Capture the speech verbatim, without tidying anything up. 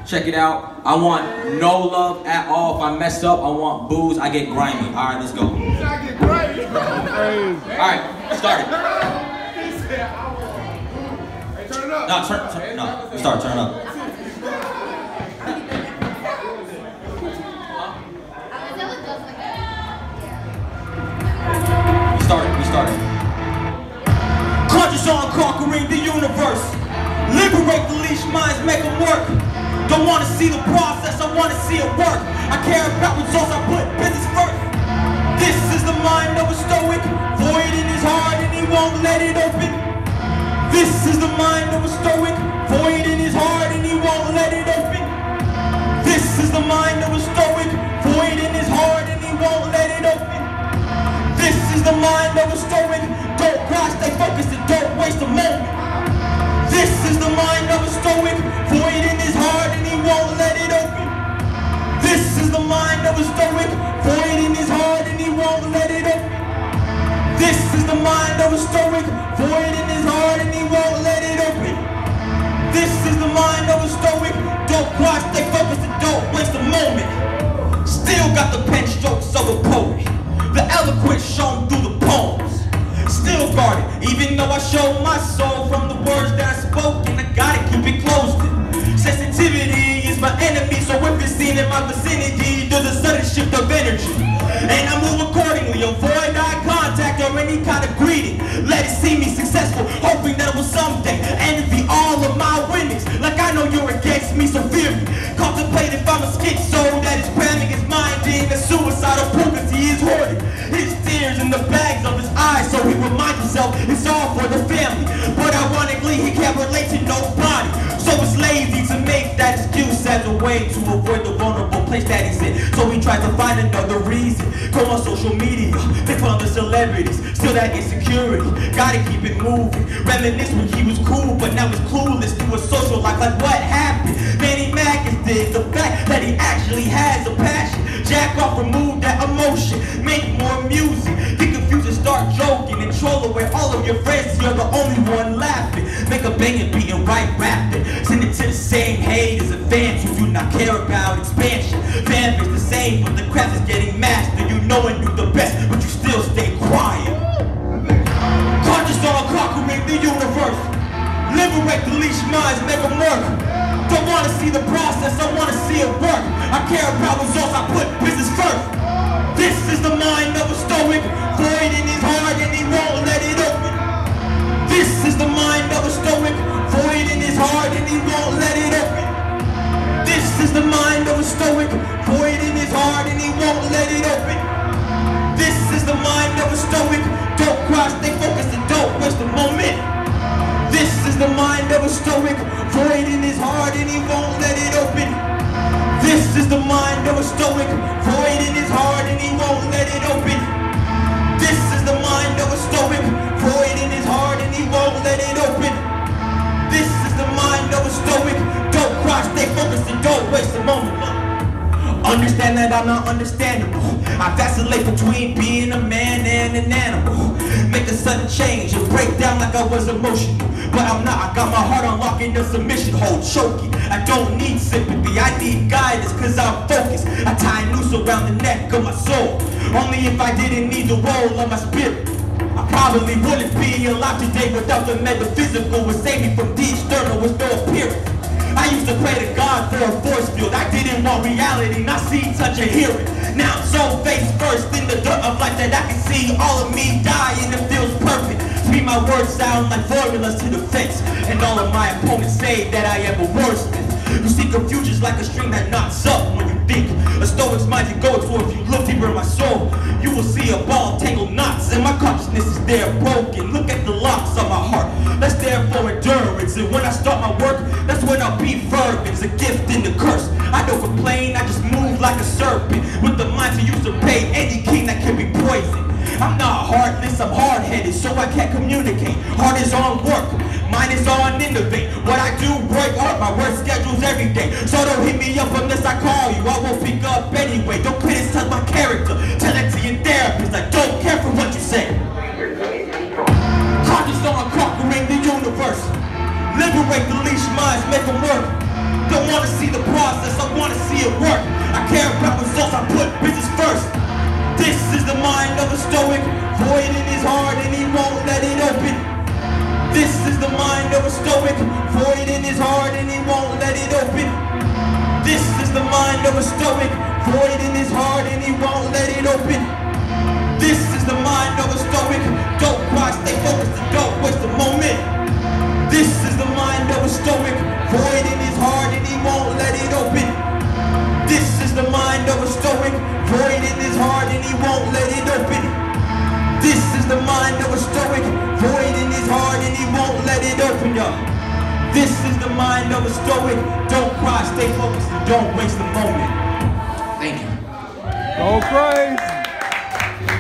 Check it out. I want no love at all. If I mess up, I want booze. I get grimy. All right, let's go. I get grimy. All right, start it. Hey, turn it up. No, turn, turn, no. Start, turn it up. We started, we started. Conscious on conquering the universe. Liberate the leash minds, make them work. Don't want to see the process, I want to see it work. I care about results, I put business first. This is the mind of a stoic. Void in his heart and he won't let it open. This is the mind of a stoic. Void in his heart and he won't let it open. This is the mind of a stoic. Void in his heart and he won't let it open. This is the mind of a stoic. Don't cry, stay focused and don't waste a moment. This is the mind of a stoic. Void in his heart and he won't let it open. This is the mind of a stoic. Void in his heart and he won't let it open. This is the mind of a stoic. Void in his heart and he won't let it open. This is the mind of a stoic. Don't cry, stay focused and don't waste a moment. Still got the pen strokes of a poet. The eloquence shown through the poems. Still guarded, even though I show my soul from the words that I spoke, and I gotta keep it closed in. Sensitivity is my enemy, so if it's seen in my vicinity, there's a sudden shift of energy. And I move accordingly, avoid eye contact or any kind of greeting. Let it see me successful, hoping that it will someday envy all of my winnings. Like I know you're against me, so fear me. Contemplate if I'm a schizo that is cramming his mind in a suicidal pool, cause he is hoarding his tears in the bags of his eyes, so he reminds himself it's all for the family. But ironically, he can't relate to nobody, so it's lazy to make that excuse as a way to avoid the vulnerable place that he's in. So he tries to find another reason. Go on social media, pick on the celebrities, still that insecurity, gotta keep it moving. Reminisce when he was cool, but now he's clueless through a social life. Like what happened? Manny Mac is dead. The fact that he actually has a passion. Jack off, remove that emotion, make more music. Get confused and start joking and troll away all of your friends. You're the only one laughing. Make a banging beat and write rapping. Send it to the same haters and fans who do not care about expansion. Fan is the same, but the craft is getting mastered. You know and do the best, but you still stay quiet. Conscious on conquering the universe. Liberate the leash minds, make them work. Don't want to see the process, I want to see it work. I care about results, I put business first. This is the mind of a stoic. Void in his heart and he won't let it open. This is the mind of a stoic. Void in his heart and he won't let it open. This is the mind of a stoic. Void in his heart and he won't let it open. This is the mind of a stoic. Don't cry, stay focused and don't waste a moment. This is the mind of a stoic. Void in his heart and he won't let it open. This is the mind of a stoic. Void in his heart and he won't let it open. This is the mind of a stoic. Void in his heart and he won't let it open. This is the mind of a stoic. Don't cry, stay focused and don't waste a moment. Understand that I'm not understandable. I vacillate between being a man and an animal. Make a sudden change and break down like I was emotional, but I'm not. I got my heart on lock in the submission hold, choking. I don't need sympathy, I need guidance cause I'm focused. I tie a noose around the neck of my soul. Only if I didn't need the role of my spirit, I probably wouldn't be alive today without the metaphysical. Would save me from the external with no appearance. I used to pray to God for a force field. I didn't want reality, not see, touch, or hear it. Now I'm so face first in the dirt of life that I can see all of me die and it feels perfect. To me my words sound like formulas to the face, and all of my opponents say that I am a wordsmith. You see confusion's like a string that knocks up when you think. A stoic's mind you go to. If you look deeper in my soul, you will see a ball of tangled knots, and my consciousness is there broken. Look at the locks on my heart, that's there for endurance. And when I start my work, that's when I'll be fervent. It's a gift and a curse. I don't complain, I just move like a serpent, with the mind to usurpate any king that can be poisoned. I'm not heartless, I'm hard-headed, so I can't communicate. Heart is on work, mine is on innovate. What I do, break up, my work schedule's every day. So don't hit me up unless I call you, I won't pick up anyway. Don't criticize my character, tell it to your therapist. I don't care for what you say. Conscious on conquering the universe. Liberate the leash minds, make them work. Don't want want to see the process, I want to see it work. I care about results, I put business first. This is the mind of a stoic, void in his heart and he won't let it open. This is the mind of a stoic, void in his heart and he won't let it open. This is the mind of a stoic, void in his heart and he won't let it open. This is the mind of a stoic, don't cry, stay focused and don't waste a moment. This is the mind of a stoic, void in his heart and he won't let it open. This is the mind of a stoic, void in his heart and he won't let it open. This is the mind of a stoic, void in his heart and he won't let it open, y'all. This is the mind of a stoic, don't cry, stay focused and don't waste a moment. Thank you. Go crazy.